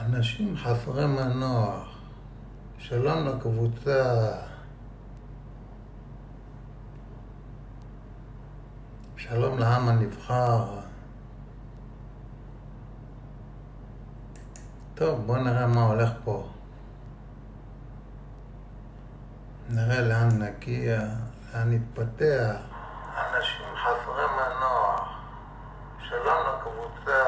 אנשים חסרי מנוח, שלום לקבוצה, שלום לעם הנבחר. טוב, בואו נראה מה הולך פה. נראה לאן נגיע, לאן נתפתח. אנשים חסרי מנוח, שלום לקבוצה.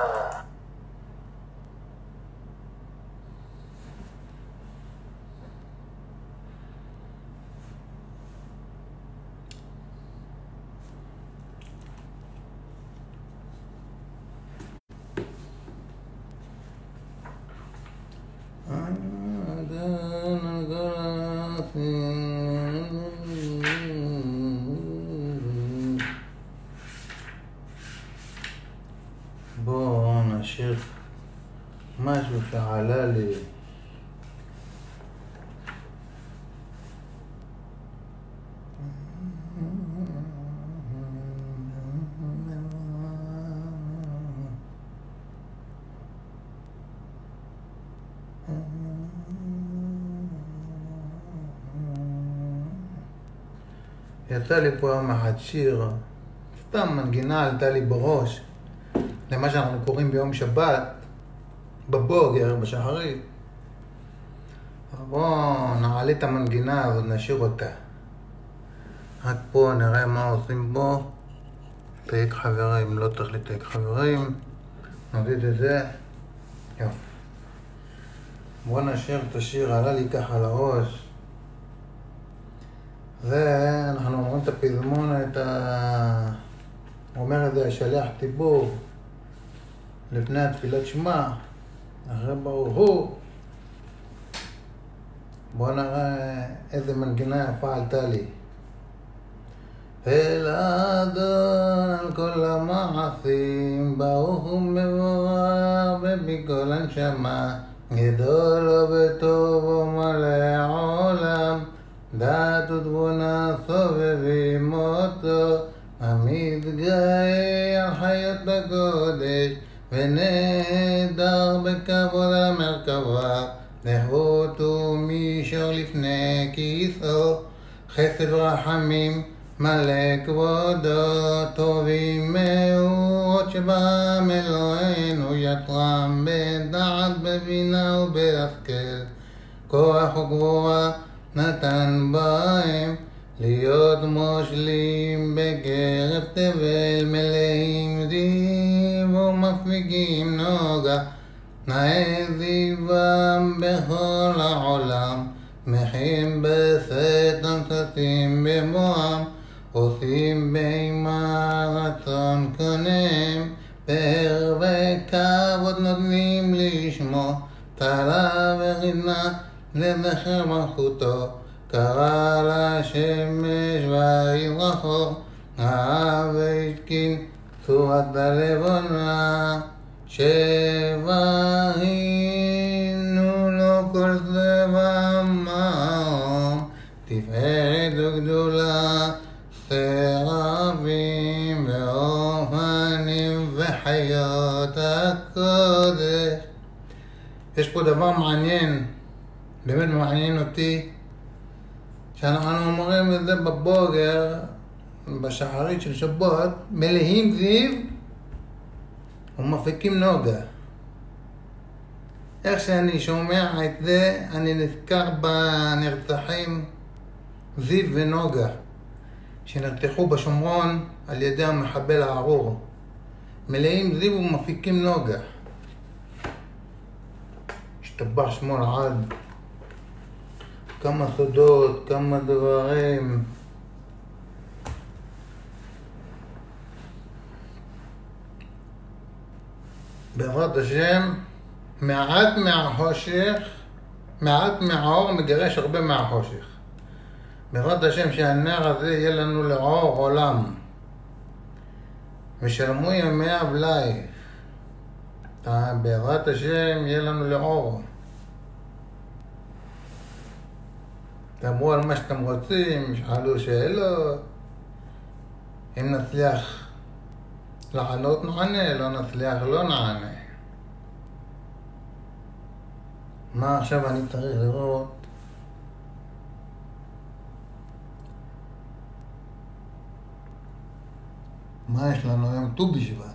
בואו נשאיר משהו שעלה לי. יצא לי פה יום אחד שיר, סתם מנגינה עלתה לי בראש, למה שאנחנו קוראים ביום שבת, בבוקר, בשחרית. בואו נעלה את המנגינה הזאת, נשאיר אותה. עד פה נראה מה עושים בו. תייק חברים, לא צריך לתייק חברים. נוריד את זה. יופי. בואו נשאיר את השיר, עלה לי ככה לראש. אנחנו אומרים את הפזמון, אומר את זה השליח ציבור לפני התפילת שמע, אחרי ברוך הוא. בואו נראה איזה מנגינה יפה עלתה לי. אל האדון על כל המעשים, ברוך הוא מבורך ובכל הנשמה, גדול וטוב ומלא עולם, דעת ותבונה סובבים אותו, המתגאה על חיות בקודש, ונהדר בכבוד על המרכבה, לחוט ומישור לפני כיסאו, חסד ורחמים מלא כבודו, טובים מאוד שבעם אלוהינו, יצרם בדעת בבינה ובהשכל, כוח וגבורה נתן בהם, להיות מושלים בקרב תבל, מלאים זיו ומפליגים נוגה, נאה זיום בכל העולם, מחים בסתם ששים במועם, עושים בימה רצון קונם, פאר וכבוד נותנים לשמו, תלה וחינה לזכר מלכותו, קרא לשמש וירחו, ראה והתקין צורת הלבונה, שבהינו לו כל צבע מעום, תפארת וגדולה, שרפים ואופנים וחיות הקודש. יש פה דבר מעניין, באמת מעניין אותי, שאנחנו אומרים את זה בבוקר, בשחרית של שבת, מלאים זיו ומפיקים נוגה. איך שאני שומע את זה, אני נזכר בנרצחים זיו ונוגה, שנרצחו בשומרון על ידי המחבל הארור. מלאים זיו ומפיקים נוגה. השתבח שמו לעד. כמה סודות, כמה דברים. בעזרת השם, מעט מהחושך, מעט מהאור מגרש הרבה מהחושך. בעזרת השם שהנר הזה יהיה לנו לאור עולם. ושלמו ימי אבלייך. בעזרת השם יהיה לנו לאור. תאמרו על מה שאתם רוצים, שאלו שאלות. אם נצליח לענות נענה, לא נצליח לא נענה. מה עכשיו אני צריך לראות? מה יש לנו היום? ט"ו בשבט.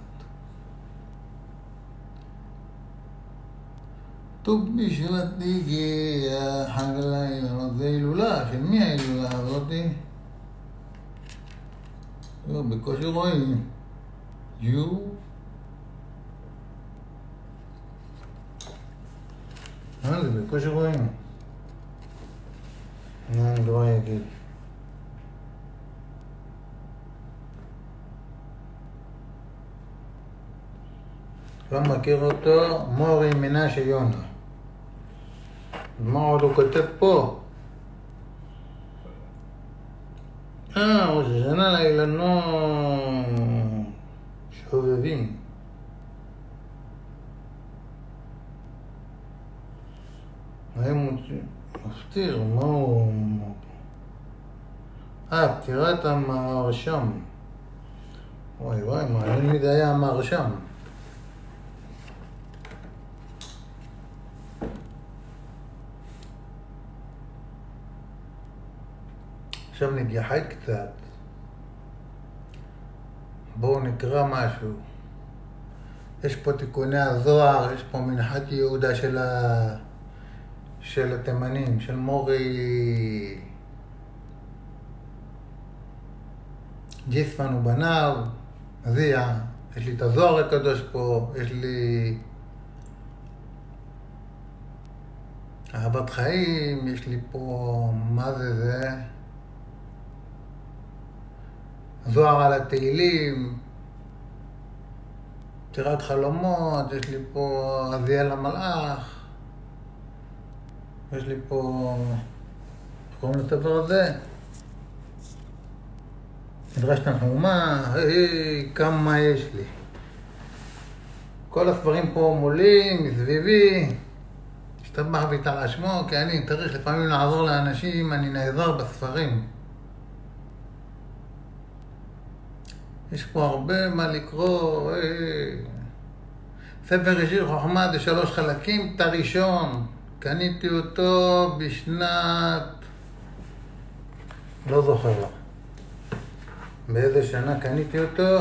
ט"ו בשבט הגיע חג הלילה, זה הילולה, של מי ההילולה הזאתי? בקושי רואים. זה בקושי רואים. אני כבר אגיד. לא מכיר אותו, מורי מנשה יונה. מה עוד הוא כותב פה? ראש השנה לאילנות שובבים. האם מפתיר, מה הוא... פטירת המהרשם. וואי, מעניין מדי היה המהרשם. עכשיו נתייחד קצת. בואו נקרא משהו. יש פה תיקוני הזוהר, יש פה מנחת יהודה של התימנים, של מורי ג'יספן ובניו, זיע. יש לי את הזוהר הקדוש פה, יש לי אהבת חיים, יש לי פה, מה זה? זוהר על התהילים, פטירת חלומות, יש לי פה עזיאל המלאך, יש לי פה, איך קוראים לספר הזה? מדרש תנחומה, כמה יש לי. כל הספרים פה מולי, מסביבי, השתבח ויתעלה שמו, כי אני צריך לפעמים לעזור לאנשים, אני נעזר בספרים. יש פה הרבה מה לקרוא. ספר ישיר חוכמה זה 3 חלקים, את הראשון. קניתי אותו בשנת... לא זוכר. באיזה שנה קניתי אותו?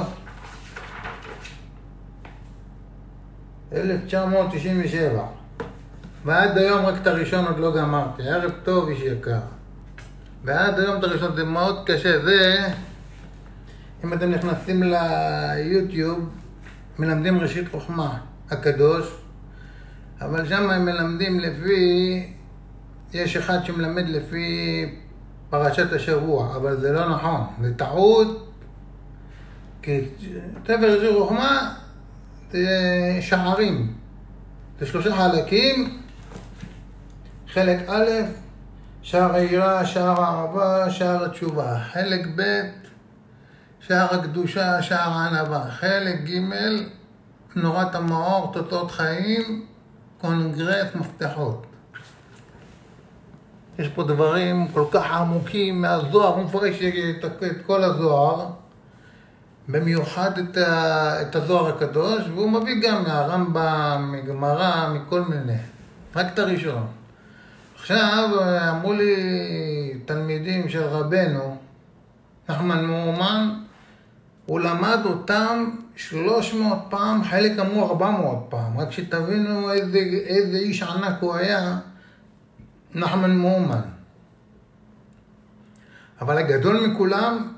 1997. ועד היום רק את הראשון עוד לא גמרתי. ערב טוב, איש יקר. ועד היום את הראשון זה מאוד קשה. זה... אם אתם נכנסים ליוטיוב, מלמדים ראשית חוכמה הקדוש, אבל שם הם מלמדים לפי, יש אחד שמלמד לפי פרשת השבוע, אבל זה לא נכון, זה טעות, כי ספר ראשית חוכמה זה שערים, זה 3 חלקים, חלק א', שער היראה, שער האהבה, שער התשובה, חלק ב', שער הקדושה, שער הענווה, חלק ג', נורת המאור, תוצאות חיים, קונגרס, מפתחות. יש פה דברים כל כך עמוקים מהזוהר, הוא מפרש את כל הזוהר, במיוחד את הזוהר הקדוש, והוא מביא גם מהרמב"ם, מגמרא, מכל מיני, רק את הראשון. עכשיו אמרו לי תלמידים של רבנו, נחמן מאומן, הוא למד אותם 300 פעם, חלק אמרו 400 פעם, רק שתבינו איזה איש ענק הוא היה, נחמן מאומן. אבל הגדול מכולם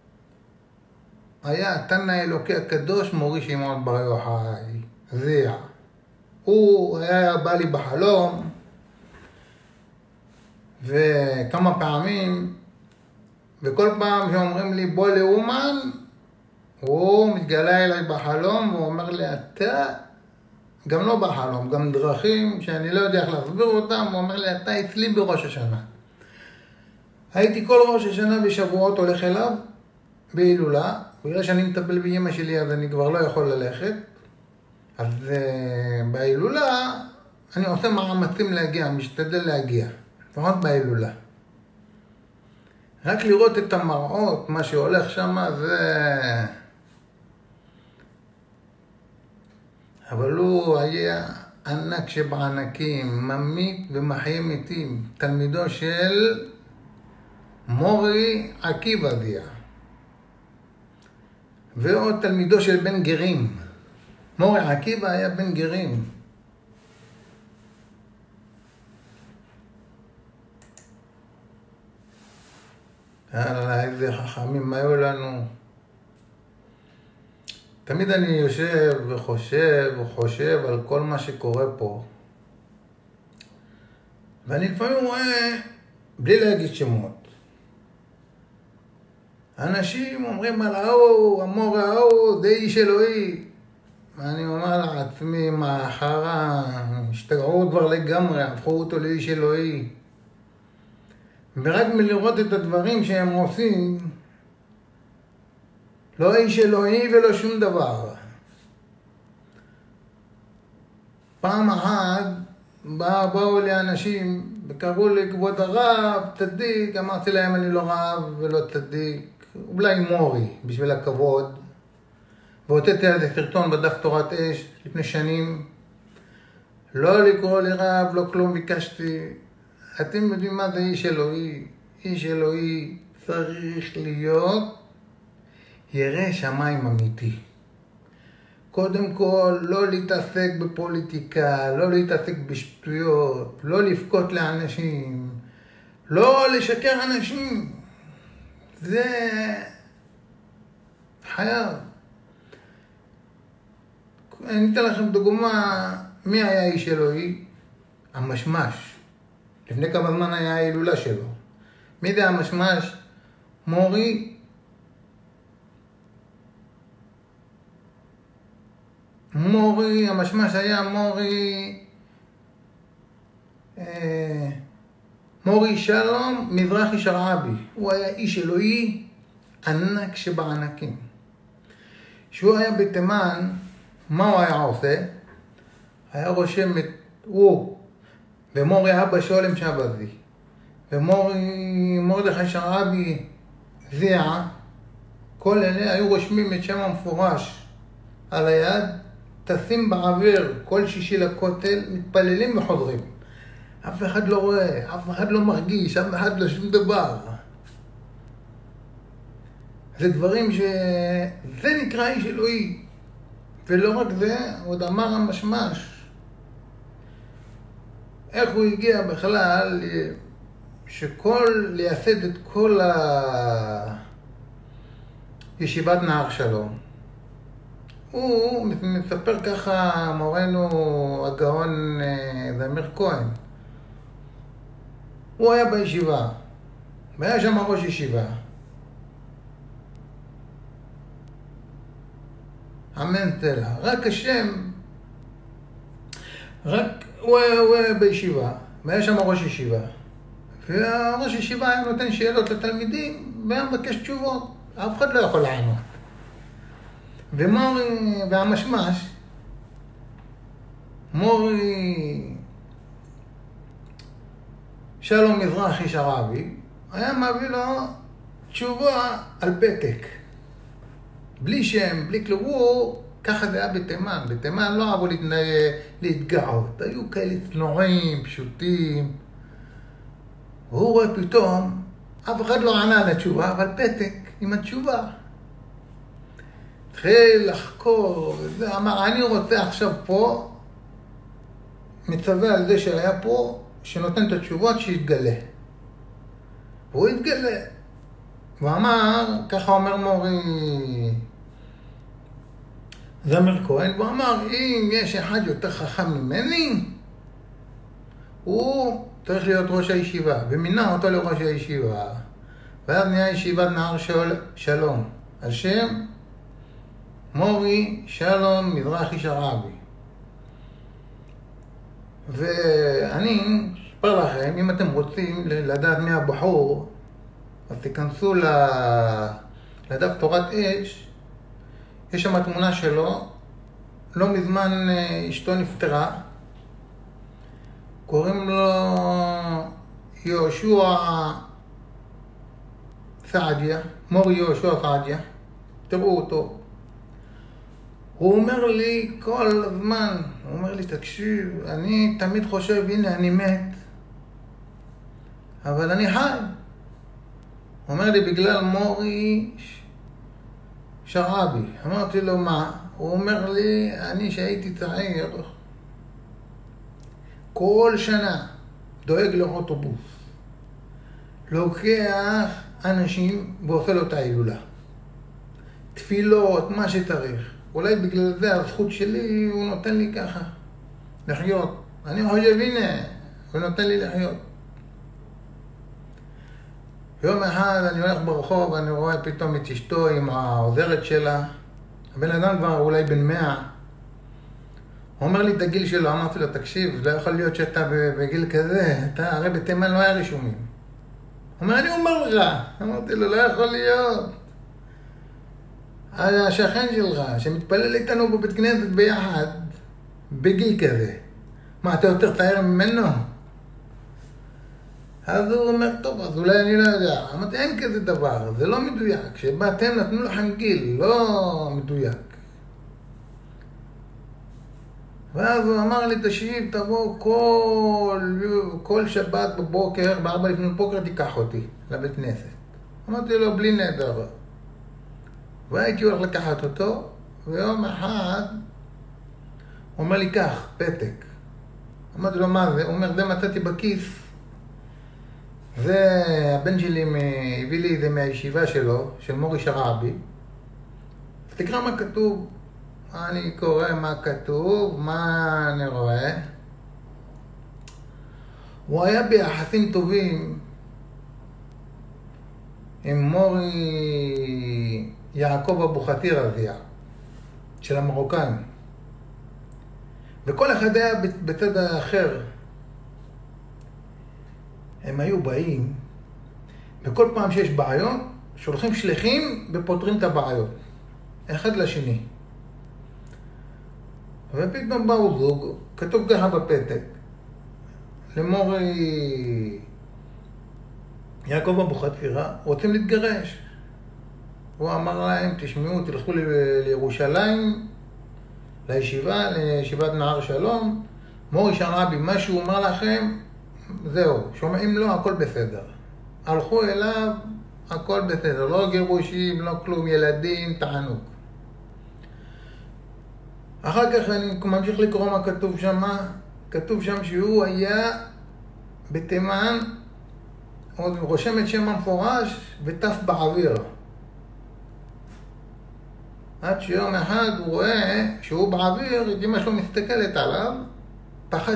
היה התנא האלוקי הקדוש מורי שמעון בר יוחאי, זיע. הוא היה בא לי בחלום, וכמה פעמים, וכל פעם שאומרים לי בוא לאומן, הוא מתגלה אליי בחלום והוא אומר לי אתה, גם לא בחלום, גם דרכים שאני לא יודע איך להסביר אותם, הוא אומר לי אתה אצלי בראש השנה. הייתי כל ראש השנה בשבועות הולך אליו בהילולה, בגלל שאני מטפל באמא שלי אז אני כבר לא יכול ללכת, אז בהילולה אני עושה מאמצים להגיע, משתדל להגיע, לפחות בהילולה. רק לראות את המראות, מה שהולך שם זה... אבל הוא היה ענק שבענקים, ממית ומחיה מתים, תלמידו של מורי עקיבא, ועוד תלמידו של בן גרים. מורי עקיבא היה בן גרים. איזה חכמים היו לנו. תמיד אני יושב וחושב על כל מה שקורה פה. ואני לפעמים רואה, בלי להגיד שמות, אנשים אומרים על ההוא, המור ההוא, זה איש אלוהי. ואני אומר לעצמי, מה אחרה, השתגעו כבר לגמרי, הפכו אותו לאיש אלוהי. ורק מלראות את הדברים שהם עושים, לא איש אלוהי ולא שום דבר. פעם אחת באו לי אנשים וקראו לי כבוד הרב, צדיק. אמרתי להם אני לא רב ולא צדיק, אולי מורי בשביל הכבוד. והוצאתי על זה סרטון בדף תורת אש לפני שנים. לא לקרוא לי רב, לא כלום, ביקשתי. אתם יודעים מה זה איש אלוהי? איש אלוהי צריך להיות ירא שמיים אמיתי. קודם כל, לא להתעסק בפוליטיקה, לא להתעסק בשטויות, לא לבכות לאנשים, לא לשקר אנשים. זה חייב. אני אתן לכם דוגמה, מי היה איש אלוהי? המשמש. לפני כמה זמן היה ההילולה שלו. מי זה המשמש? מורי המשמש היה מורי שלום מזרחי שרעבי. הוא היה איש אלוהי ענק שבענקים. כשהוא היה בתימן, מה הוא היה עושה? היה רושם את הוא ומורי אבא שולם שבזי ומרדכי שרעבי זיע, כל אלה היו רושמים את שם המפורש על היד, טסים באוויר כל שישי לכותל, מתפללים וחוזרים. אף אחד לא רואה, אף אחד לא מרגיש, אף אחד לא שום דבר. זה דברים זה נקרא איש אלוהי. ולא רק זה, עוד אמר המשמש, איך הוא הגיע בכלל לייסד את כל ישיבת נהר שלום. הוא מספר ככה מורנו הגאון זמיר כהן. הוא היה בישיבה, והיה שם ראש ישיבה. אמן תלה, רק השם, הוא היה בישיבה, והיה שם ראש ישיבה. והראש ישיבה היה נותן שאלות לתלמידים, והיה מבקש תשובות. אף אחד לא יכול לענות. והמשמש, מורי שלום מזרחי שרעבי, היה מביא לו תשובה על פתק. בלי שם, בלי כלום. הוא, ככה זה היה בתימן. בתימן לא אהבו להתגאות. היו כאלה צנועים, פשוטים. והוא רואה פתאום, אף אחד לא ענה לתשובה, אבל פתק עם התשובה. התחיל לחקור, וזה אמר, אני רוצה עכשיו פה, מצווה על זה שהיה פה, שנותן את התשובות שיתגלה. והוא התגלה. ואמר, ככה אומר מורי זמיר כהן, והוא אמר, אם יש אחד יותר חכם ממני, הוא צריך להיות ראש הישיבה, ומינה אותו לראש הישיבה. ואז נהיה ישיבת נהר שלום, על שם מורי שלום מזרחי שרעבי. ואני אספר לכם, אם אתם רוצים לדעת מי הבחור, אז תיכנסו לדף תורת אש, יש שם תמונה שלו, לא מזמן אשתו נפטרה, קוראים לו יהושע סעדיה, מורי יהושע סעדיה, תראו אותו. הוא אומר לי כל הזמן, הוא אומר לי, תקשיב, אני תמיד חושב, הנה אני מת, אבל אני חי. הוא אומר לי, בגלל מורי שרעבי. אמרתי לו, מה? הוא אומר לי, אני שהייתי צעיר, כל שנה דואג לאוטובוס, לוקח אנשים ועושה לו את ההילולה. תפילות, מה שצריך. אולי בגלל זה הזכות שלי, הוא נותן לי ככה, לחיות. אני חושב, הנה, הוא נותן לי לחיות. יום אחד אני הולך ברחוב, אני רואה פתאום את אשתו עם העוזרת שלה. הבן אדם כבר אולי בן 100. הוא אומר לי את הגיל שלו, אמרתי לו, תקשיב, לא יכול להיות שאתה בגיל כזה, אתה הרי בתימן לא היה רישומים. הוא אומר, אני אומר לך. אמרתי לו, לא יכול להיות. השכן שלך, שמתפלל איתנו בבית כנסת ביחד, בגיל כזה. מה, אתה יותר צעיר ממנו? אז הוא אומר, טוב, אז אולי אני לא יודע. אמרתי, אין כזה דבר, זה לא מדויק. כשבאתם נתנו לכם גיל, לא מדויק. ואז הוא אמר לי, תשיב, תבוא כל שבת בבוקר, ב4 לפנות בוקר תיקח אותי לבית כנסת. אמרתי לו, בלי נדר. והייתי הולך לקחת אותו, ויום אחד הוא אומר לי, קח, פתק. אמרתי לו, מה זה? הוא אומר, זה מצאתי בכיס. זה הבן שלי הביא לי את זה מהישיבה שלו, של מורי שרעבי. אז תקרא מה כתוב. אני קורא מה כתוב, מה אני רואה. הוא היה ביחסים טובים עם מורי יעקב אבו חתיר רזיה, של המרוקאים. וכל אחד היה בצד האחר. הם היו באים, וכל פעם שיש בעיות, שולחים שליחים ופותרים את הבעיות. אחד לשני. ופתאום באו זוג, כתוב ככה בפתק, למורי יעקב אבו חתיר, רוצים להתגרש. הוא אמר להם, תשמעו, תלכו לירושלים, לישיבת נהר שלום, מורי שרעבי, מה שהוא אומר לכם, זהו, שומעים לו, הכל בסדר. הלכו אליו, הכל בסדר, לא גירושים, לא כלום, ילדים, תענוג. אחר כך אני ממשיך לקרוא מה כתוב שם. כתוב שם שהוא היה בתימן, עוד רושם את שם המפורש וטף באוויר. עד שיום אחד הוא רואה שהוא באוויר, אמא שלו מסתכלת עליו, פחד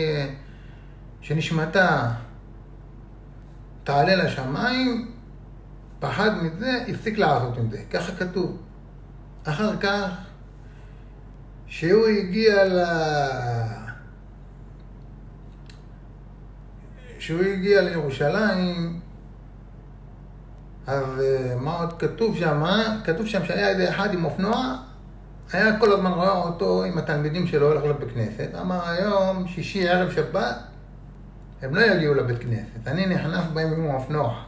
שנשמתה תעלה לשמיים, פחד מזה, הפסיק לעשות עם זה. ככה כתוב. אחר כך, שהוא הגיע לירושלים, אז מה עוד כתוב שם? כתוב שם שהיה איזה אחד עם אופנוע, היה כל הזמן רואה אותו עם התלמידים שלו הולך לבית כנסת. אמר היום, שישי ערב שבת, הם לא יגיעו לבית כנסת, אני נכנס בהם עם האופנוע.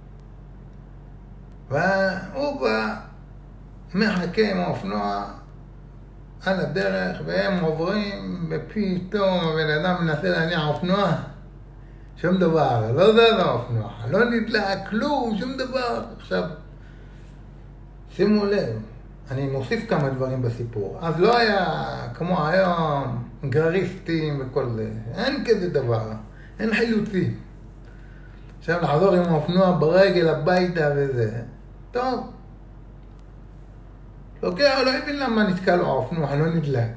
והוא בא, מחכה עם האופנוע על הדרך, והם עוברים, ופתאום הבן אדם מנסה להניע אופנוע. שום דבר, לא זה האופנוע, לא נדלק כלום, שום דבר. עכשיו, שימו לב, אני מוסיף כמה דברים בסיפור. אז לא היה כמו היום, גריסטים וכל זה. אין כזה דבר, אין חילוצים. עכשיו לחזור עם האופנוע ברגל הביתה וזה. טוב. לוקח, לא הבין למה נתקע לו האופנוע, לא נדלק.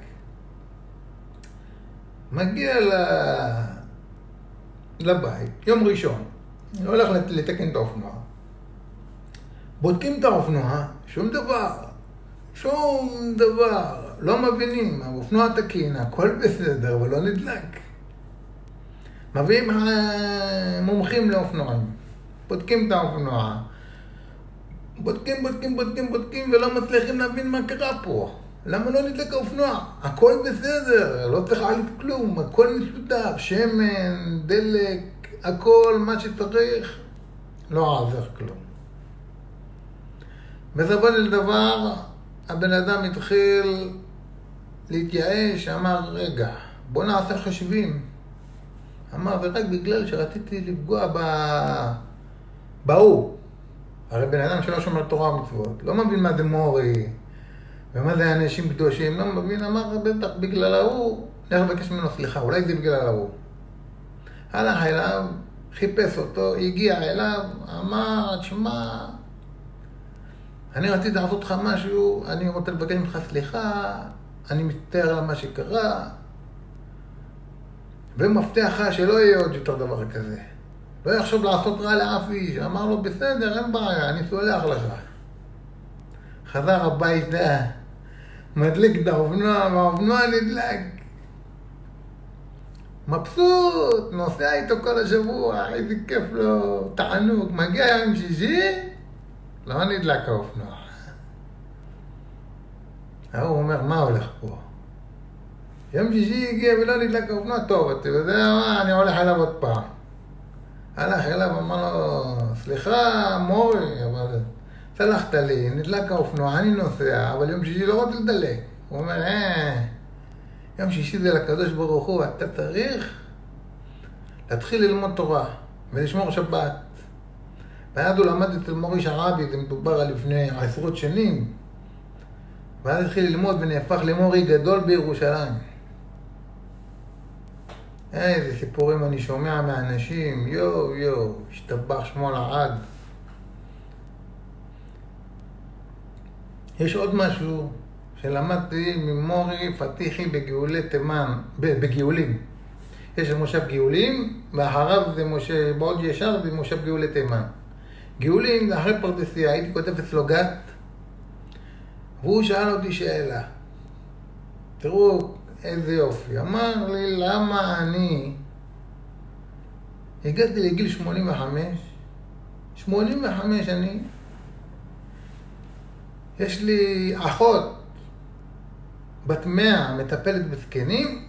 מגיע לבית, יום ראשון, הולך לתקן את האופנוע. בודקים את האופנוע, שום דבר, לא מבינים, האופנוע תקין, הכל בסדר, אבל לא נדלק. מביאים מומחים לאופנועים, בודקים את האופנוע, בודקים, ולא מצליחים להבין מה קרה פה. למה לא נדלק האופנוע? הכל בסדר, לא צריך להעליף כלום, הכל מסודר, שמן, דלק, הכל, מה שצריך, לא עזר כלום. בסופו של דבר, הבן אדם התחיל להתייאש, אמר, רגע, בוא נעשה חושבים. אמר, ורק בגלל שרציתי לפגוע בהוא. הרי בן אדם שלא שומר תורה ומצוות, לא מבין מה זה מורי, ומה זה אנשים קדושים, לא מבין, אמר, בטח בגלל ההוא, לך לבקש ממנו סליחה, אולי זה בגלל ההוא. הלך אליו, חיפש אותו, הגיע אליו, אמר, תשמע, אני רציתי לעשות לך משהו, אני רוצה לבקש ממך סליחה, אני מצטער על מה שקרה, ומבטיח לך שלא יהיה עוד יותר דבר כזה. לא יחשוב לעשות רע לאף איש. אמר לו, בסדר, אין בעיה, אני סולח לך. חזר הביתה, מדליק את האופנוע, והאופנוע נדלק. מבסוט, נוסע איתו כל השבוע, איזה כיף לו, תענוג. מגיע יום שישי, לא נדלק האופנוע. הוא אומר, מה הולך פה? יום שישי הגיע ולא נדלק האופנוע, טוב, אתה יודע מה, אני הולך אליו עוד פעם. הלך אליו, אמר לו, סליחה, מורי, אבל סלחת לי, נדלק האופנוע, אני נוסע, אבל יום שישי לא רוצה לדלק. הוא אומר, יום שישי זה לקדוש ברוך הוא, אתה צריך להתחיל ללמוד תורה ולשמור שבת. ואז הוא למד אצל מוריש הרבי, זה מדובר על לפני 10 שנים, ואז התחיל ללמוד ונהפך למורי גדול בירושלים. איזה סיפורים אני שומע מאנשים, יו, השתבח שמו לעד. יש עוד משהו שלמדתי ממורי פתיחי בגאולי תימן, בגאולים. יש מושב גאולים, ואחריו זה מושב, בעוד ישר זה מושב גאולי תימן. גאולים זה אחרי פרדסיה, הייתי כותב אצלו גת, והוא שאל אותי שאלה. תראו איזה יופי. אמר לי, למה אני הגעתי לגיל 85 אני, יש לי אחות בת 100 מטפלת בזקנים,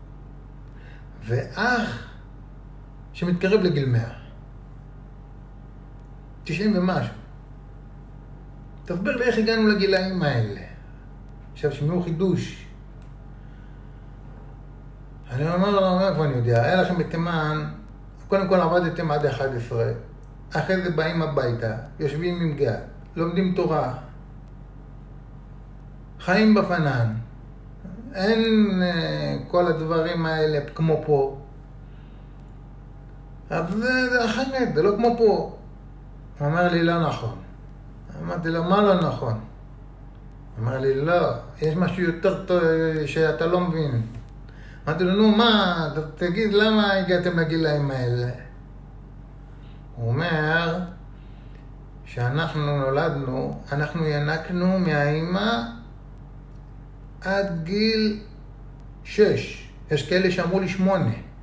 ואח שמתקרב לגיל 100. 90 ומשהו. תסביר לי איך הגענו לגילאים האלה. עכשיו שמעו חידוש. אני אומר לו, מאיפה אני יודע? היה לכם בתימן, קודם כל עבדתם עד 11, אחרי זה באים הביתה, יושבים עם גת, לומדים תורה, חיים בפנן. אין כל הדברים האלה כמו פה. אבל זה אחרת, זה לא כמו פה. הוא אומר לי, לא נכון. אמרתי לו, מה לא נכון? אמר לי, לא, יש משהו יותר טוב שאתה לא מבין. אמרתי לו, נו מה, תגיד למה הגעתם לגילאים האלה? הוא אומר שאנחנו נולדנו, אנחנו ינקנו מהאימא עד גיל 6. יש כאלה שאמרו לי 8.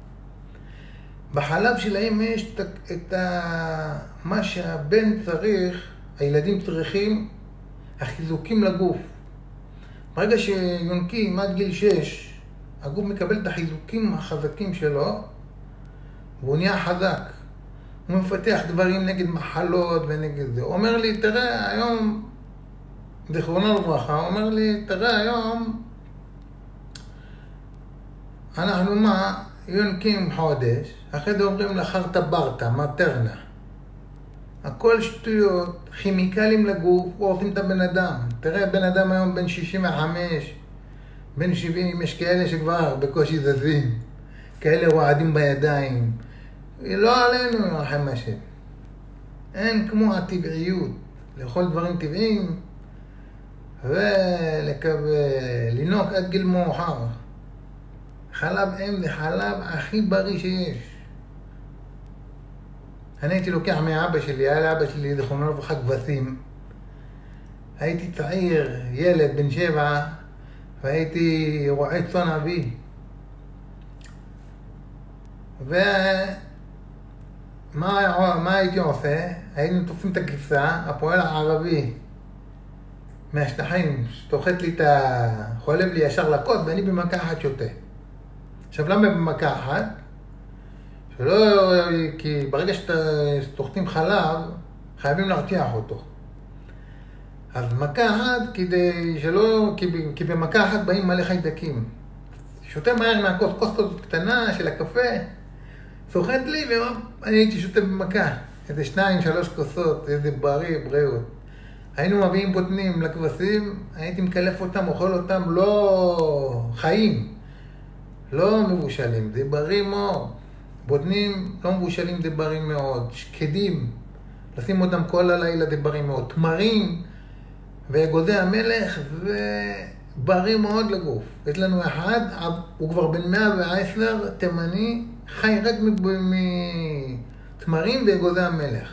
בחלב של האימא יש את מה שהבן צריך, הילדים צריכים, החיזוקים לגוף. ברגע שיונקים עד גיל 6, הגוף מקבל את החיזוקים החזקים שלו, והוא נהיה חזק. הוא מפתח דברים נגד מחלות ונגד זה. הוא אומר לי, תראה, היום, זכרונו לברכה, הוא אומר לי, תראה, היום, אנחנו מה? יונקים חודש, אחרי זה אומרים לחרטה ברטה, מטרנה. הכל שטויות, כימיקלים לגוף, עושים את הבן אדם. תראה, בן אדם היום בן 65, בן 70, יש כאלה שכבר בקושי זזים, כאלה רועדים בידיים. לא עלינו, ירחם השם. אין כמו הטבעיות, לאכול דברים טבעיים, ולנוק עד גיל מאוחר. חלב אם זה חלב הכי בריא שיש. אני הייתי לוקח מאבא שלי, היה לאבא שלי זכרונו לברכה כבשים. הייתי צעיר, ילד בן 7, והייתי רועה צאן אבי. מה הייתי עושה? היינו תופסים את הכבשה, הפועל הערבי מהשטחים, שתוחת לי חולב לי ישר לקות, ואני במכה אחת שותה. עכשיו למה במכה אחת? כי ברגע שתוחתים חלב, חייבים להרתיח אותו. אז מכה אחת כדי שלא, כי במכה אחת באים מלא חיידקים. שותה מהר מהכוס, כוס קטנה של הקפה, סוחט לי ואני הייתי שותה במכה. איזה 2-3 כוסות, איזה בריא, בריאות. היינו מביאים בוטנים לכבשים, הייתי מקלף אותם, אוכל אותם, לא חיים, לא מבושלים, זה בריא מאוד. בוטנים לא מבושלים, זה בריא מאוד. שקדים, לשים אותם כל הלילה, זה בריא מאוד. תמרים ואגוזי המלך, ובריא מאוד לגוף. יש לנו אחד, הוא כבר בן 110, תימני, חי רק מתמרים ואגוזי המלך.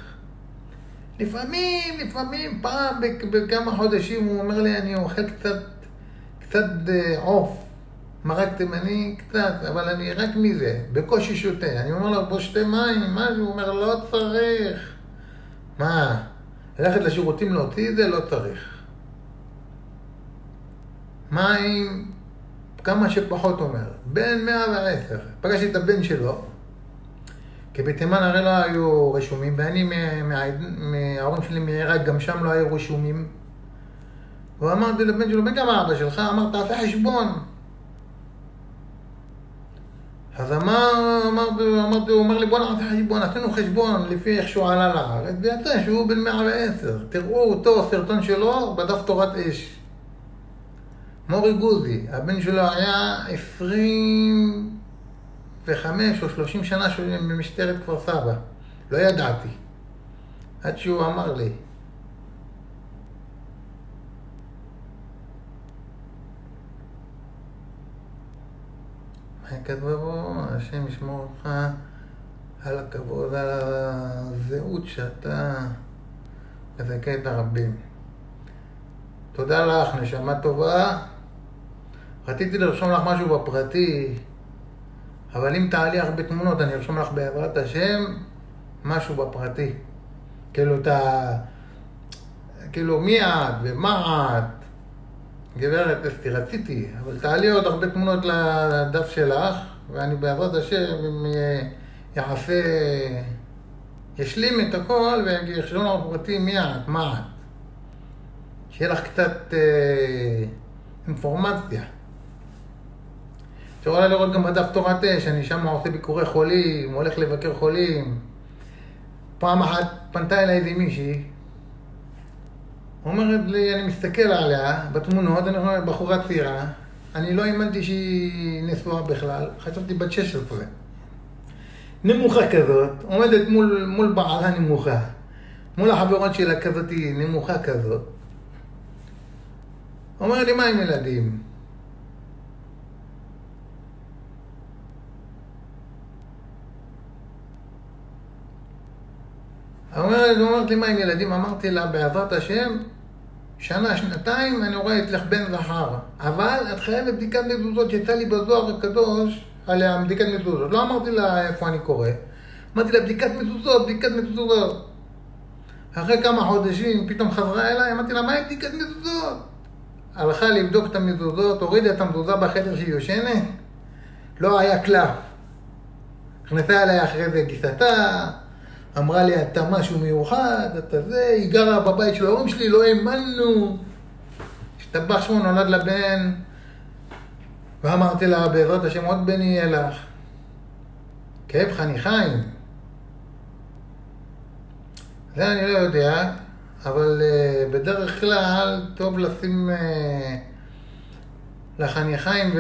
לפעמים, פעם בכמה חודשים הוא אומר לי, אני אוכל קצת עוף, מרק תימני קצת, אבל אני רק מזה, בקושי שותה. אני אומר לו, בוא שתה מים, משהו, הוא אומר, לא צריך. מה? ללכת לשירותים להוציא את זה? לא צריך. מים, כמה שפחות אומר, בן 110. פגשתי את הבן שלו, כי בתימן הרי לא היו רשומים, ואני מההורים שלי מעיראק, גם שם לא היו רשומים. ואמרתי לבן שלו, בן כמה אבא שלך? אמר, תעשה חשבון. אז אמרתי, הוא אומר לי, בוא נעשה חשבון, עשינו חשבון לפי איך שהוא עלה לארץ, ויצא שהוא בן 110. תראו אותו, סרטון שלו, בדף תורת אש. מורי גוזי, הבן שלו היה 25 או 30 שנה במשטרת כפר סבא. לא ידעתי. עד שהוא אמר לי. מה כתבה בו? השם ישמור אותך על הכבוד, על הזהות שאתה מזכה את הרבים. תודה לך, נשמה טובה. רציתי לרשום לך משהו בפרטי, אבל אם תעלי הרבה תמונות, אני ארשום לך בעזרת השם משהו בפרטי. כאילו מי את ומה את? גברת אסתי, רציתי, אבל תעלי עוד הרבה תמונות לדף שלך, ואני בעזרת השם ישלים את הכל וירשום לך בפרטי מי את, מה את. שיהיה לך קצת אינפורמציה. אפשר לראות גם בדף תורת אש, אני שם עושה ביקורי חולים, הולך לבקר חולים. פעם אחת פנתה אליי איזה מישהי, אומרת לי, אני מסתכל עליה בתמונות, אני רואה בחורה צעירה, אני לא האמנתי שהיא נשואה בכלל, חשבתי בת 16. נמוכה כזאת, עומדת מול בעלה נמוכה, מול החברות שלה כזאת נמוכה כזאת. אומרת לי, מה עם ילדים? אומרת לי, מה עם ילדים? אמרתי לה, בעזרת השם, שנה, שנתיים, אני רואה אצלך בן זכר. אבל את חייבת בדיקת מזוזות, שיצא לי בזוהר הקדוש עליה בדיקת מזוזות. לא אמרתי לה איפה אני קורא. אמרתי לה, בדיקת מזוזות. אחרי כמה חודשים פתאום חזרה אליי, אמרתי לה, מה עם בדיקת מזוזות? הלכה לבדוק את המזוזות, הורידה את המזוזה בחדר שהיא יושנת, לא היה קלף. נכנסה אליי אחרי זה גיסתה, אמרה לי, אתה משהו מיוחד, אתה זה, היא גרה בבית של ההורים שלי, לא האמנו. השתבח שמו, נולד לבן, ואמרתי לה, בעזרת השם עוד בן יהיה לך. כאב חניכיים. זה אני לא יודע, אבל בדרך כלל טוב לשים לחניכיים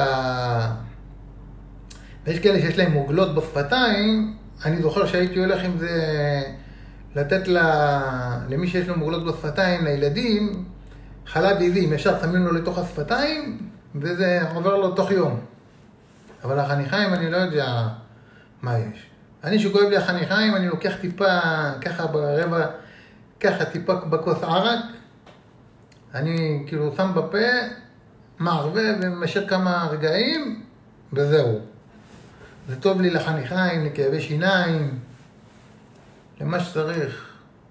ויש כאלה שיש להם מוגלות בשפתיים. אני זוכר שהייתי הולך עם זה לתת למי שיש לו מוגלות בשפתיים, לילדים, חלב עיזים, ישר שמים לו לתוך השפתיים, וזה עובר לו תוך יום. אבל החניכיים אני לא יודע מה יש. אני שכואב לי החניכיים, אני לוקח טיפה, ככה ברבע, ככה טיפה בכוס ערק, אני כאילו שם בפה, מערבב ומשאיר כמה רגעים, וזהו. זה טוב לי לחניכיים, לכאבי שיניים, למה שצריך.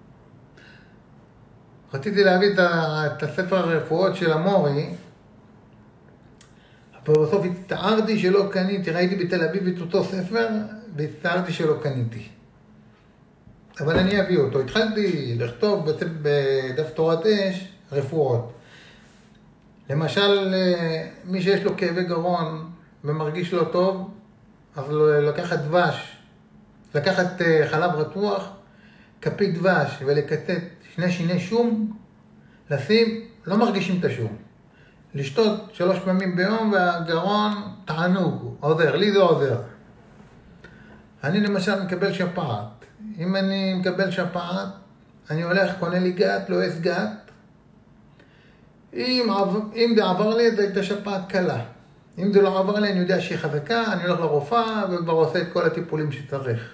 רציתי להביא את הספר הרפואות של המורי, אבל בסוף הצטערתי שלא קניתי, ראיתי בתל אביב את אותו ספר, והצטערתי שלא קניתי. אבל אני אביא אותו. התחלתי לכתוב בדף תורת אש, רפואות. למשל, מי שיש לו כאבי גרון ומרגיש לא טוב, אז לקחת דבש, לקחת חלב רתוח, כפית דבש ולקטט 2 שיני שום, לשים, לא מרגישים את השום. לשתות 3 פעמים ביום והגרון תענוג, עוזר, לי זה עוזר. אני למשל מקבל שפעת. אם אני מקבל שפעת, אני הולך, קונה לי גת, לועס גת. אם זה עבר לי, זה הייתה שפעת קלה. אם זה לא עבר לי, אני יודע שהיא חזקה, אני הולך לרופאה וכבר עושה את כל הטיפולים שצריך.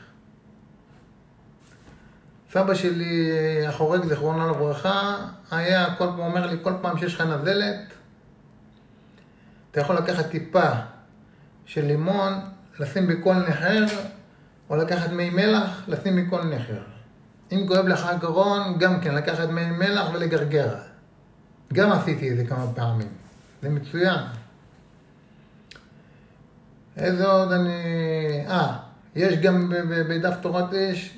סבא שלי, החורג, זכרונו לברכה, היה כל פעם אומר לי, כל פעם שיש לך נזלת, אתה יכול לקחת טיפה של לימון, לשים בכל נחר, או לקחת מי מלח, לשים בכל נחר. אם כואב לך הגרון, גם כן, לקחת מי מלח ולגרגר. גם עשיתי את זה כמה פעמים. זה מצוין. איזה עוד אני... יש גם בדף תורת אש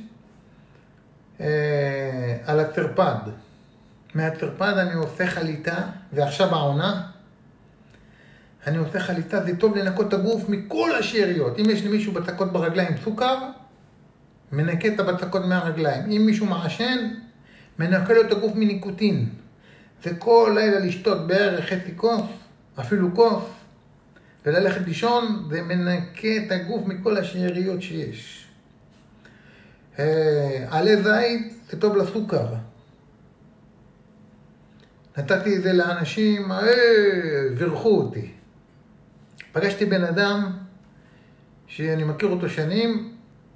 על הטרפד. מהטרפד אני עושה חליטה, ועכשיו העונה, אני עושה חליטה, זה טוב לנקות את הגוף מכל השאריות. אם יש למישהו בצקות ברגליים סוכר, מנקה את הבצקות מהרגליים. אם מישהו מעשן, מנקה לו את הגוף מניקוטין. זה כל לילה לשתות בערך חצי כוס, אפילו כוס, וללכת לישון, זה מנקה את הגוף מכל השאריות שיש. עלי זית, זה טוב לסוכר. נתתי את זה לאנשים, וירכו אותי. פגשתי בן אדם שאני מכיר אותו שנים,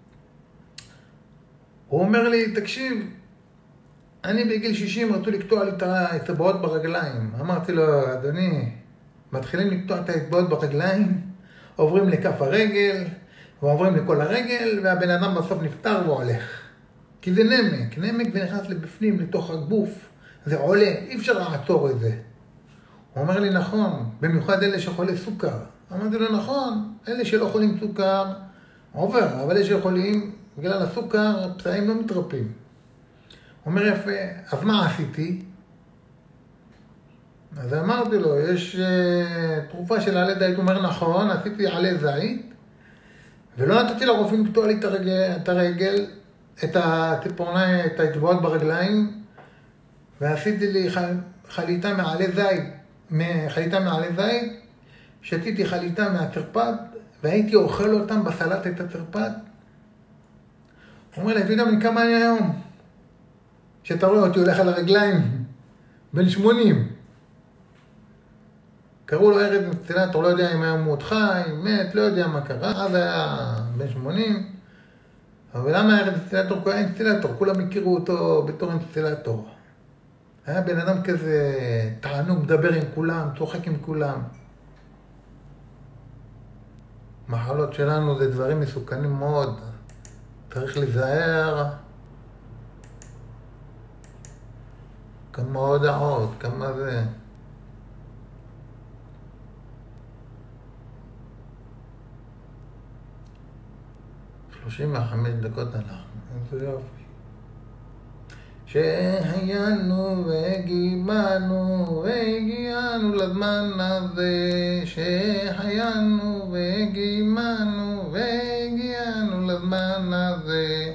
הוא אומר לי, תקשיב, אני בגיל 60 רצו לקטוע לי את האצבעות ברגליים. אמרתי לו, אדוני, מתחילים לקטוע את האצבעות ברגליים, עוברים לכף הרגל, ועוברים לכל הרגל, והבן אדם בסוף נפטר והולך. כי זה נמק, נמק זה נכנס לבפנים, לתוך הגוף, זה עולה, אי אפשר לעצור את זה. הוא אומר לי, נכון, במיוחד אלה שחולי סוכר. אמרתי לו, נכון, אלה שלא חולים סוכר עובר, אבל אלה שחולים בגלל הסוכר, פצעים לא מתרפאים. הוא אומר, יפה, אז מה עשיתי? אז אמרתי לו, יש תרופה של עלי זית. הוא אומר, נכון, עשיתי עלי זית, ולא נתתי לרופאים לקטוע לי את הרגל, את הציפורניים, את האצבעות ברגליים, ועשיתי לי חליטה מעלי זית, שתיתי חליטה מהטרפד, והייתי אוכל אותם בסלט את הטרפד. הוא אומר לי, אתה יודע כמה אני היום? שאתה רואה אותי הולך על הרגליים, בן 80. קראו לו ארז אינסטלטור, לא יודע אם היה מות חי, מת, לא יודע מה קרה, אז היה בן 80. אבל למה ארז אינסטלטור? הוא היה אינסטלטור, כולם הכירו אותו בתור אינסטלטור. היה בן אדם כזה תענוג, מדבר עם כולם, צוחק עם כולם. מחלות שלנו זה דברים מסוכנים מאוד, צריך להיזהר. כמה הודעות, כמה זה. 35 דקות אנחנו, איזה יופי. שהיינו והגיענו לזמן הזה, שהיינו והגיענו לזמן הזה.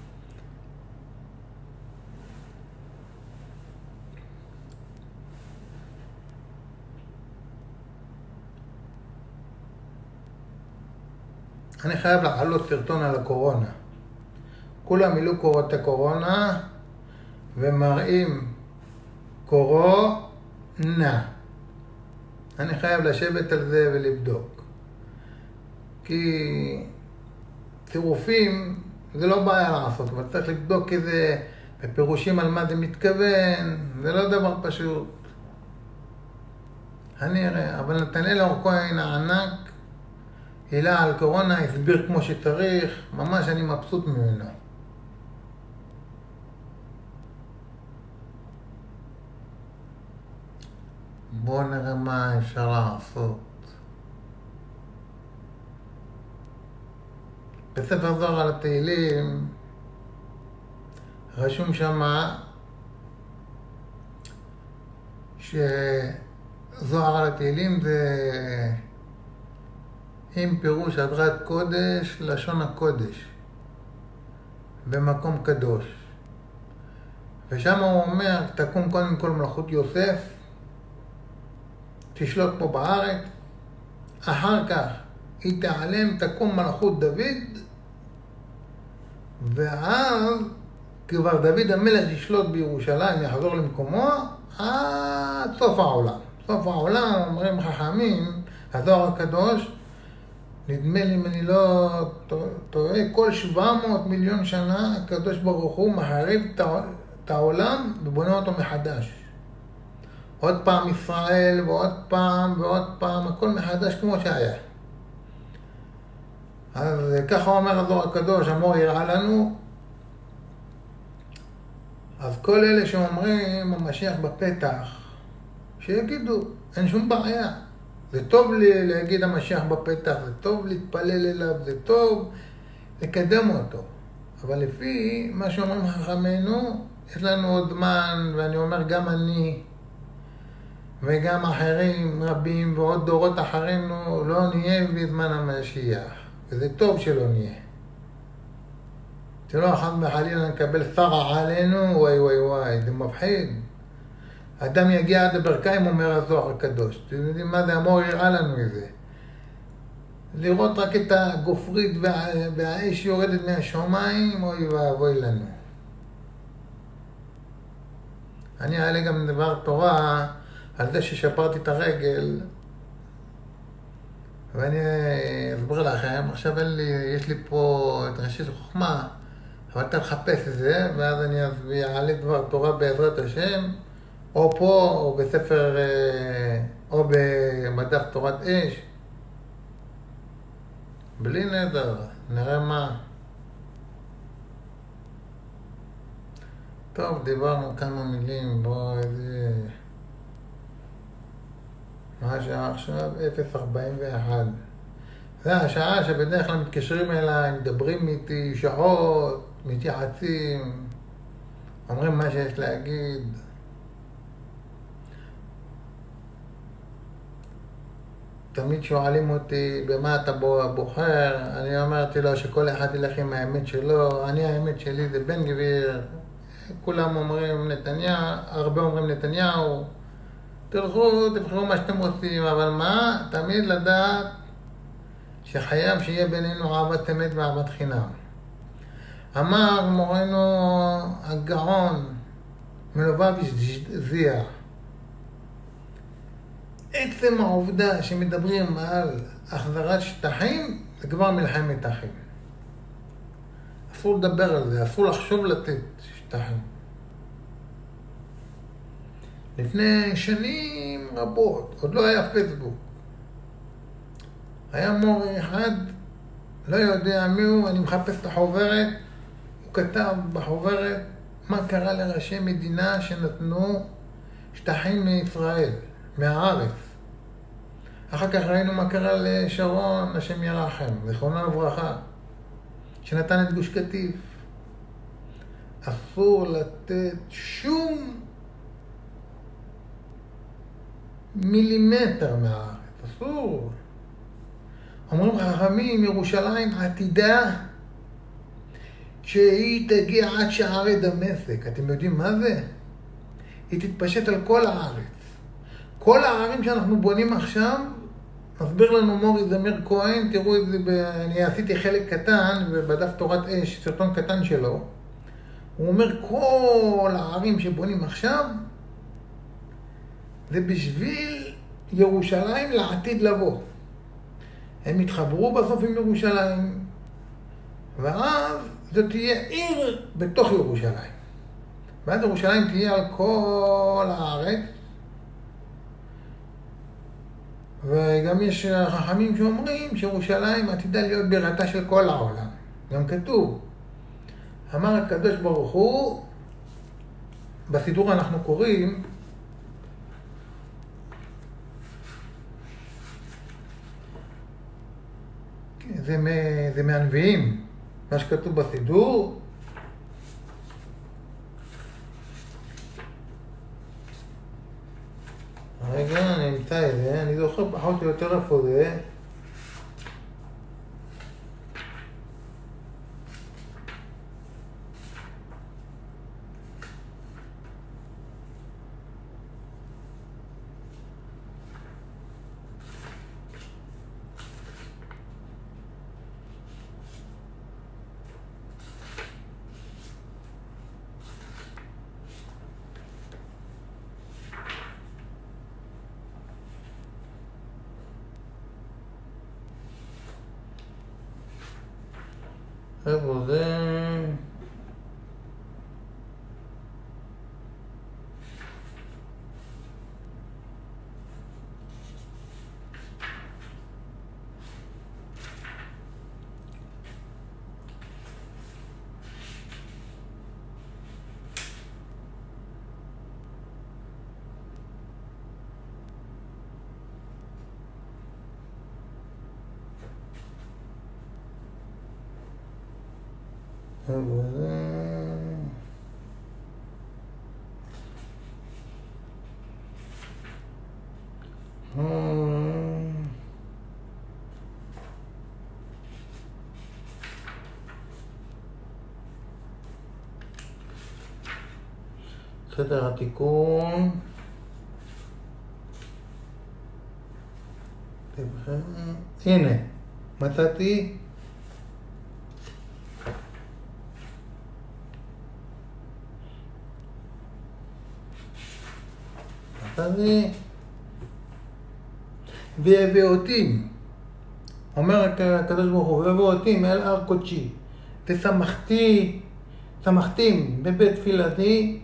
אני חייב לעלות סרטון על הקורונה. כולם מילאו את הקורונה ומראים קורונה. אני חייב לשבת על זה ולבדוק. כי צירופים זה לא בעיה לעשות, אבל צריך לבדוק איזה פירושים על מה זה מתכוון. זה לא דבר פשוט. אני אראה, אבל נתנאל אור כהן הענק הילה על קורונה, הסביר כמו שצריך, ממש אני מבסוט ממנו. בואו נראה מה אפשר לעשות. בספר זוהר על התהילים רשום שמה שזוהר על התהילים זה עם פירוש הדרת קודש, לשון הקודש, במקום קדוש. ושם הוא אומר, תקום קודם כל מלכות יוסף, תשלוט פה בארץ, אחר כך היא תיעלם, תקום מלכות דוד, ואז כבר דוד המלך ישלוט בירושלים, יחזור למקומו, עד סוף העולם. סוף העולם, אומרים חכמים, הזוהר הקדוש, נדמה לי אם אני לא טועה, כל 700 מיליון שנה הקדוש ברוך הוא מחריב את העולם ובונה אותו מחדש. עוד פעם ישראל ועוד פעם, הכל מחדש כמו שהיה. אז ככה אומר הזוהר הקדוש, אמור יראה לנו. אז כל אלה שאומרים המשיח בפתח, שיגידו, אין שום בעיה. זה טוב להגיד המשיח בפתח, זה טוב להתפלל אליו, זה טוב לקדם אותו. אבל לפי מה שאומרים חכמינו, יש לנו עוד זמן, ואני אומר גם אני, וגם אחרים רבים ועוד דורות אחרינו, לא נהיה בזמן המשיח. וזה טוב שלא נהיה. שלא אחד וחלילה נקבל שרה עלינו, וואי, זה מפחיד. האדם יגיע עד הברכיים, אומר הזוהר הקדוש. אתם יודעים מה זה? אמור יראה לנו את זה. לראות רק את הגופרית והאש יורדת מהשמיים, אוי ואבוי לנו. אני אעלה גם דבר תורה על זה ששפרתי את הרגל, ואני אסביר לכם, עכשיו יש לי פה את ראשית החוכמה, אבל אתה מחפש את זה, ואז אני אעלה דבר תורה בעזרת השם, או פה, או בספר, או במדף תורת אש. בלי נדר, נראה מה. טוב, דיברנו כמה מילים, בואו איזה... מה השעה עכשיו? 0:41. זה השעה שבדרך כלל מתקשרים אליי, מדברים איתי שעות, מתייעצים, אומרים מה שיש להגיד. תמיד שואלים אותי במה אתה בוחר, אני אמרתי לו שכל אחד ילך עם האמת שלו, אני האמת שלי זה בן גביר, כולם אומרים נתניהו, הרבה אומרים נתניהו, תבחרו מה שאתם רוצים, אבל מה? תמיד לדעת שחייב שיהיה בינינו אהבת אמת ואהבת חינם. אמר מורנו הגאון מלובביץ' זיע, עצם העובדה שמדברים על החזרת שטחים, זה כבר מלחמת אחים. אסור לדבר על זה, אסור לחשוב לתת שטחים. לפני שנים רבות, עוד לא היה פייסבוק. היה מור אחד, לא יודע מי הוא, אני מחפש את החוברת, הוא כתב בחוברת מה קרה לראשי מדינה שנתנו שטחים מישראל, מהארץ. אחר כך ראינו מה קרה לשרון, השם ירחם, זכרונו לברכה, שנתן את גוש קטיף. אסור לתת שום מילימטר מהארץ, אסור. אומרים חכמים, ירושלים עתידה שהיא תגיע עד שערי דמשק. אתם יודעים מה זה? היא תתפשט על כל הארץ. כל הערים שאנחנו בונים עכשיו, מסביר לנו מורי זמיר כהן, תראו את זה, אני עשיתי חלק קטן, ובדף תורת אש, סרטון קטן שלו, הוא אומר כל הערים שבונים עכשיו, זה בשביל ירושלים לעתיד לבוא. הם יתחברו בסוף עם ירושלים, ואז זו תהיה עיר בתוך ירושלים. ואז ירושלים תהיה על כל הארץ, וגם יש חכמים שאומרים שירושלים עתידה להיות בירתה של כל העולם. גם כתוב, אמר הקדוש ברוך הוא, בסידור אנחנו קוראים, זה מהנביאים, מה שכתוב בסידור, אמצא את זה, אני זוכר פחות או יותר איפה זה. איפה זה? סדר התיקון. הנה, מצאתי. והביאותים, אומר הקדוש ברוך הוא, והביאותים אל הר קודשי, ושמחתים בבית תפילתי,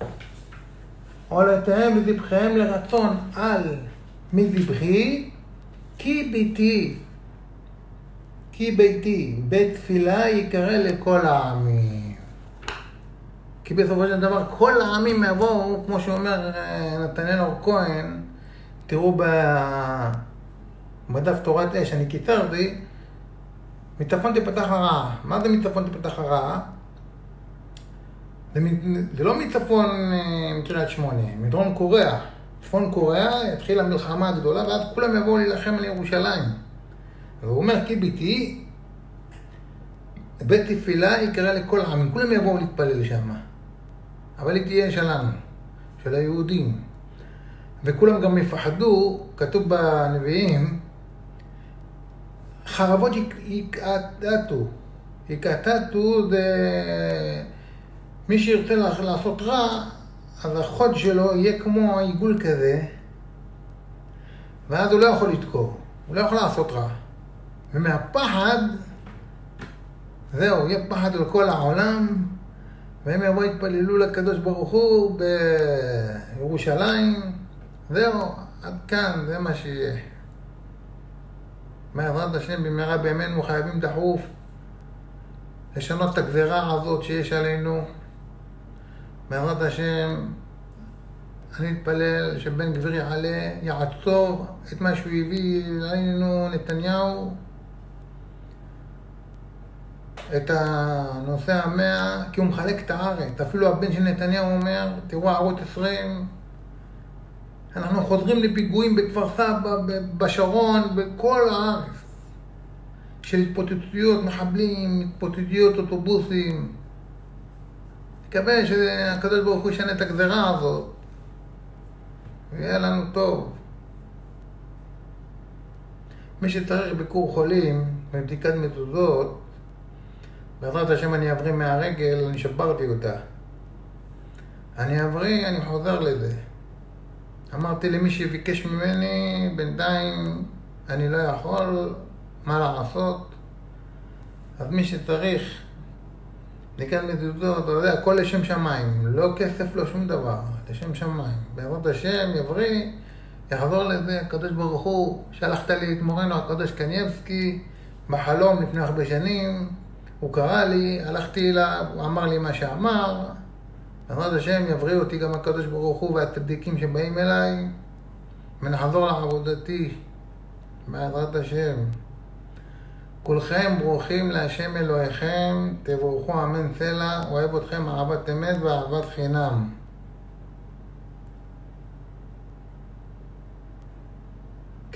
עולתיהם וזבחיהם לרצון על מזבחי, כי ביתי, בית תפילה יקרא לכל העמים. כי בסופו של דבר כל העמים יבואו, כמו שאומר נתנאל אור כהן, תראו בדף תורת אש, אני קיצרתי, מצפון תפתח הרעה. מה זה מצפון תפתח הרעה? זה לא מצפון מקריית שמונה, מדרום קוריאה. צפון קוריאה התחילה המלחמה הגדולה, ואז כולם יבואו להילחם על ירושלים. והוא אומר, כי ביתי, בית תפילה יקרא לכל העמים, כולם יבואו להתפלל שם. אבל היא תהיה שלנו, של היהודים. וכולם גם יפחדו, כתוב בנביאים, חרבות יקעתתו, זה מי שירצה לעשות רע, אז החוד שלו יהיה כמו עיגול כזה, ואז הוא לא יכול לתקור, הוא לא יכול לעשות רע. ומהפחד, זהו, יהיה פחד על כל העולם, והם יבואו יתפללו לקדוש ברוך הוא בירושלים. זהו, עד כאן, זה מה שיהיה. בעזרת השם במהרה בימינו חייבים דחוף לשנות את הגזרה הזאת שיש עלינו. בעזרת השם אני אתפלל שבן גביר יעלה, יעצור את מה שהוא הביא עלינו נתניהו, את הנושא 100, כי הוא מחלק את הארץ. אפילו הבן של נתניהו אומר, תראו ערוץ 20, אנחנו חוזרים לפיגועים בכפר סבא, בשרון, בכל הארץ, של התפוצצויות מחבלים, התפוצצויות אוטובוסים. מקווה שהקדוש ברוך הוא ישנה את הגזרה הזאת, ויהיה לנו טוב. מי שצריך ביקור חולים ובדיקת מזוזות, בעזרת השם אני אבריא מהרגל, אני שברתי אותה. אני אבריא, אני חוזר לזה. אמרתי למי שביקש ממני, בינתיים אני לא יכול, מה לעשות? אז מי שצריך בדיקת מזוזות, אתה יודע, הכל לשם שמיים, לא כסף, לא שום דבר, לשם שמיים. בעזרת השם יבריא, יחזור לזה. הקדוש ברוך הוא, שלחת לי את מורנו הקדוש קניבסקי בחלום לפני הרבה שנים, הוא קרא לי, הלכתי אליו, הוא אמר לי מה שאמר. בעזרת השם יבריא אותי גם הקדוש ברוך הוא והצדיקים שבאים אליי, ונחזור לעבודתי בעזרת השם. כולכם ברוכים להשם אלוהיכם, תבורכו אמן סלע, אוהב אתכם אהבת אמת ואהבת חינם.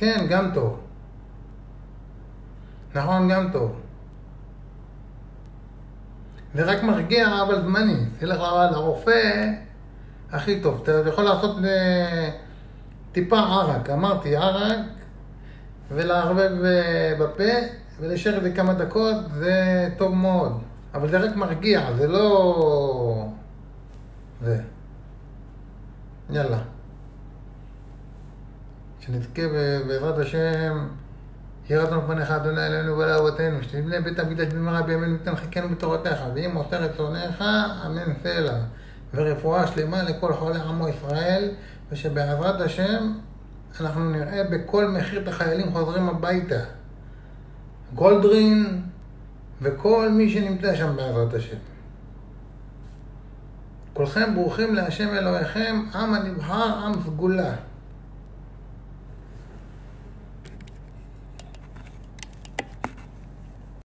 כן, גם טוב. נכון, גם טוב. זה רק מרגיע, אבל זמני. תלך לרופא, הכי טוב. אתה יכול לעשות טיפה ערק. אמרתי, ערק, ולערבב בפה, ולשאר את זה כמה דקות, זה טוב מאוד. אבל זה רק מרגיע, זה לא... זה. יאללה. שנזכה בעזרת השם, יהי רצון לפניך אדוני אלוהינו ולאהובתנו, שתבנה בית המקדש במהרה בימינו ותנחקנו בתורתך, ואם עושה רצונך, אמן סלע. ורפואה שלמה לכל חולי עמו ישראל, ושבעזרת השם אנחנו נראה בכל מחיר את החיילים חוזרים הביתה. גולדרין וכל מי שנמצא שם בעזרת השם. כולכם ברוכים להשם אלוהיכם, עם הנבחר, עם סגולה.